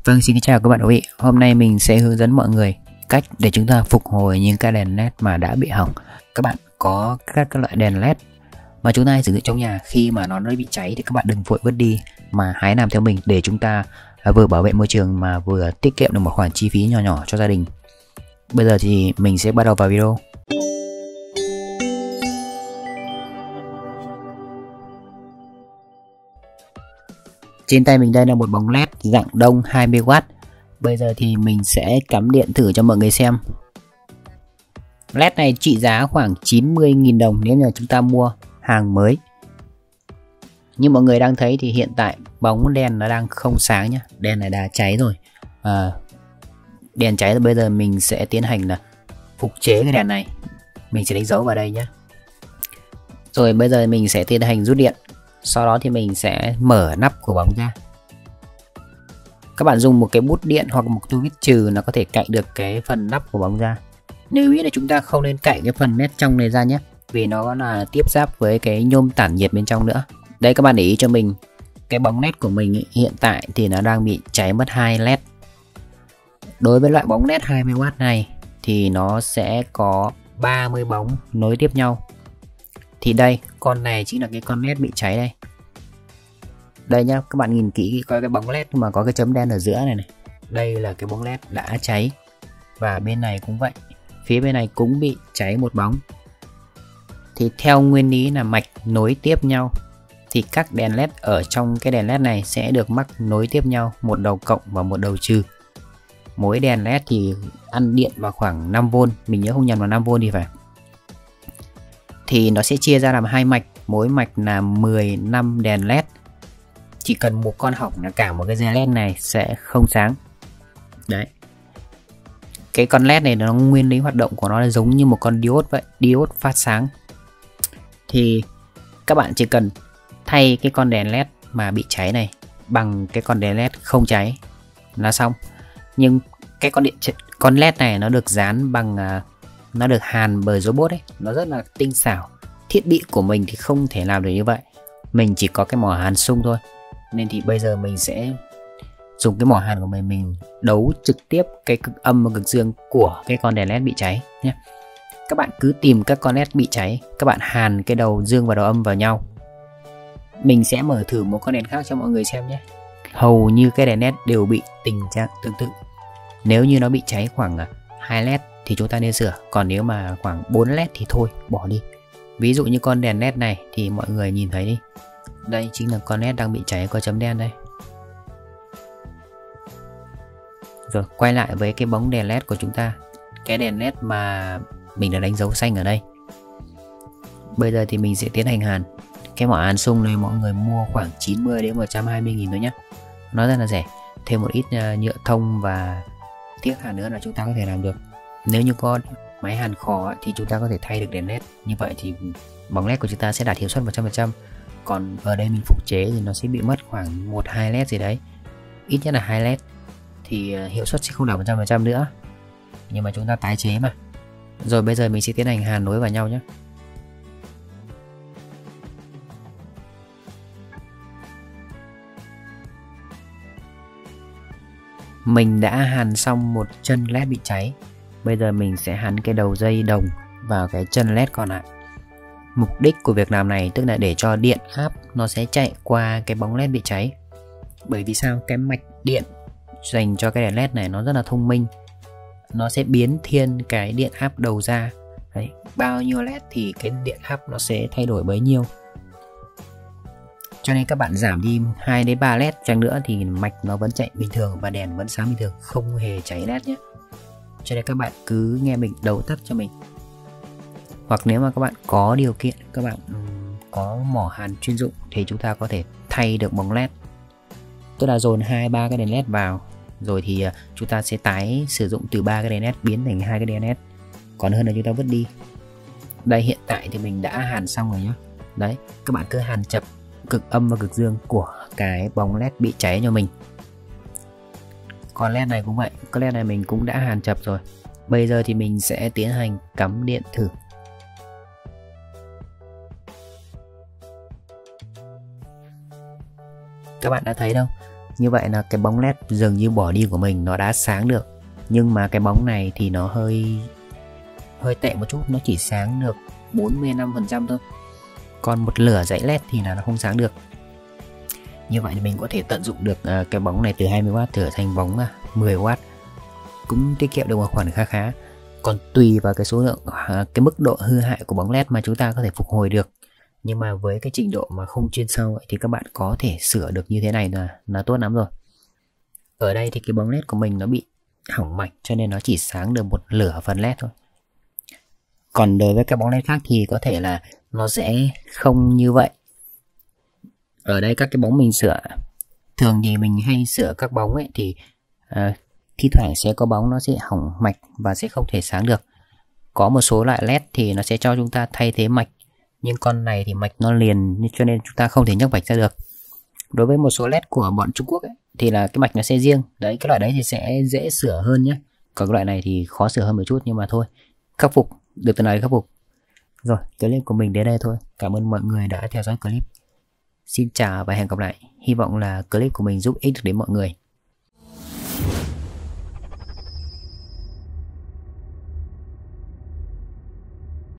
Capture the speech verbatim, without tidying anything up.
Vâng, xin chào các bạn quý vị. Hôm nay mình sẽ hướng dẫn mọi người cách để chúng ta phục hồi những cái đèn led mà đã bị hỏng. Các bạn có các, các loại đèn led mà chúng ta hay sử dụng trong nhà, khi mà nó đã bị cháy thì các bạn đừng vội vứt đi, mà hãy làm theo mình để chúng ta vừa bảo vệ môi trường mà vừa tiết kiệm được một khoản chi phí nhỏ nhỏ cho gia đình. Bây giờ thì mình sẽ bắt đầu vào video. Trên tay mình đây là một bóng led dạng đông hai mươi oát. Bây giờ thì mình sẽ cắm điện thử cho mọi người xem. Led này trị giá khoảng chín mươi nghìn đồng nếu như chúng ta mua hàng mới. Như mọi người đang thấy thì hiện tại bóng đèn nó đang không sáng nhá. Đèn này đã cháy rồi. à, Đèn cháy rồi, bây giờ mình sẽ tiến hành là phục chế cái đèn này. Mình sẽ đánh dấu vào đây nhé. Rồi bây giờ mình sẽ tiến hành rút điện. Sau đó thì mình sẽ mở nắp của bóng ra. Các bạn dùng một cái bút điện hoặc một túi viết trừ nó có thể cạy được cái phần nắp của bóng ra. Lưu ý là chúng ta không nên cạy cái phần nét trong này ra nhé, vì nó là tiếp giáp với cái nhôm tản nhiệt bên trong nữa. Đây, các bạn để ý cho mình, cái bóng led của mình hiện tại thì nó đang bị cháy mất hai led. Đối với loại bóng led hai mươi oát này thì nó sẽ có ba mươi bóng nối tiếp nhau. Thì đây, con này chính là cái con led bị cháy đây. Đây nhá, các bạn nhìn kỹ coi cái bóng led mà có cái chấm đen ở giữa này này. Đây là cái bóng led đã cháy. Và bên này cũng vậy, phía bên này cũng bị cháy một bóng. Thì theo nguyên lý là mạch nối tiếp nhau thì các đèn led ở trong cái đèn led này sẽ được mắc nối tiếp nhau, một đầu cộng và một đầu trừ. Mỗi đèn led thì ăn điện vào khoảng năm vôn, mình nhớ không nhầm là năm vôn thì phải. Thì nó sẽ chia ra làm hai mạch, mỗi mạch là mười lăm đèn led. Chỉ cần một con hỏng là cả một cái dây led này sẽ không sáng. Đấy. Cái con led này nó nguyên lý hoạt động của nó là giống như một con diode vậy, diode phát sáng. Thì các bạn chỉ cần thay cái con đèn led mà bị cháy này bằng cái con đèn led không cháy là xong. Nhưng cái con điện con led này nó được dán bằng nó được hàn bởi robot ấy, nó rất là tinh xảo. Thiết bị của mình thì không thể làm được như vậy. Mình chỉ có cái mỏ hàn sung thôi. Nên thì bây giờ mình sẽ dùng cái mỏ hàn của mình mình đấu trực tiếp cái cực âm và cực dương của cái con đèn led bị cháy nhé. Các bạn cứ tìm các con led bị cháy, các bạn hàn cái đầu dương và đầu âm vào nhau. Mình sẽ mở thử một con đèn khác cho mọi người xem nhé. Hầu như cái đèn led đều bị tình trạng tương tự. Nếu như nó bị cháy khoảng hai led thì chúng ta nên sửa, còn nếu mà khoảng bốn led thì thôi, bỏ đi. Ví dụ như con đèn led này thì mọi người nhìn thấy đi. Đây chính là con led đang bị cháy có chấm đen đây. Rồi quay lại với cái bóng đèn led của chúng ta, cái đèn led mà mình đã đánh dấu xanh ở đây. Bây giờ thì mình sẽ tiến hành hàn. Cái mỏ hàn sung này mọi người mua khoảng chín mươi đến một trăm hai mươi nghìn thôi nhé. Nó rất là rẻ. Thêm một ít nhựa thông và tiếc hàn nữa là chúng ta có thể làm được. Nếu như có máy hàn khò thì chúng ta có thể thay được đèn led. Như vậy thì bóng led của chúng ta sẽ đạt hiệu suất một trăm phần trăm. Còn ở đây mình phục chế thì nó sẽ bị mất khoảng một hai led gì đấy. Ít nhất là hai led thì hiệu suất sẽ không đạt một trăm phần trăm nữa. Nhưng mà chúng ta tái chế mà. Rồi bây giờ mình sẽ tiến hành hàn nối vào nhau nhé. Mình đã hàn xong một chân led bị cháy. Bây giờ mình sẽ hàn cái đầu dây đồng vào cái chân led còn lại. Mục đích của việc làm này tức là để cho điện áp nó sẽ chạy qua cái bóng led bị cháy. Bởi vì sao? Cái mạch điện dành cho cái đèn led này nó rất là thông minh. Nó sẽ biến thiên cái điện áp đầu ra. Đấy, bao nhiêu led thì cái điện áp nó sẽ thay đổi bấy nhiêu. Cho nên các bạn giảm đi hai đến ba led chăng nữa thì mạch nó vẫn chạy bình thường và đèn vẫn sáng bình thường, không hề cháy led nhé. Cho nên các bạn cứ nghe mình đấu tắt cho mình. Hoặc nếu mà các bạn có điều kiện, các bạn có mỏ hàn chuyên dụng thì chúng ta có thể thay được bóng led. Tức là dồn hai ba cái đèn led vào, rồi thì chúng ta sẽ tái sử dụng từ ba cái đèn led biến thành hai cái đèn led. Còn hơn là chúng ta vứt đi. Đây, hiện tại thì mình đã hàn xong rồi nhé. Đấy, các bạn cứ hàn chập cực âm và cực dương của cái bóng led bị cháy cho mình. Còn led này cũng vậy, cái led này mình cũng đã hàn chập rồi. Bây giờ thì mình sẽ tiến hành cắm điện thử. Các bạn đã thấy đâu, Như vậy là cái bóng led dường như bỏ đi của mình nó đã sáng được. Nhưng mà cái bóng này thì nó hơi hơi tệ một chút, nó chỉ sáng được bốn mươi lăm phần trăm thôi. Còn một lửa dãy led thì là nó không sáng được. Như vậy thì mình có thể tận dụng được uh, cái bóng này từ hai mươi oát trở thành bóng uh, mười oát, cũng tiết kiệm được một khoản khá khá. Còn tùy vào cái số lượng uh, cái mức độ hư hại của bóng led mà chúng ta có thể phục hồi được. Nhưng mà với cái trình độ mà không chuyên sâu ấy, thì các bạn có thể sửa được như thế này là là tốt lắm rồi. Ở đây thì cái bóng led của mình nó bị hỏng mạch cho nên nó chỉ sáng được một lửa phần led thôi. Còn đối với các bóng led khác thì có thể là nó sẽ không như vậy. Ở đây các cái bóng mình sửa, thường thì mình hay sửa các bóng ấy thì à, thi thoảng sẽ có bóng nó sẽ hỏng mạch và sẽ không thể sáng được. Có một số loại led thì nó sẽ cho chúng ta thay thế mạch, nhưng con này thì mạch nó liền cho nên chúng ta không thể nhấc mạch ra được. Đối với một số led của bọn Trung Quốc ấy, thì là cái mạch nó sẽ riêng. Đấy, cái loại đấy thì sẽ dễ sửa hơn nhé. Còn cái loại này thì khó sửa hơn một chút, nhưng mà thôi, khắc phục, được từ này khắc phục. Rồi, clip của mình đến đây thôi. Cảm ơn mọi người đã theo dõi clip. Xin chào và hẹn gặp lại. Hy vọng là clip của mình giúp ích được đến mọi người.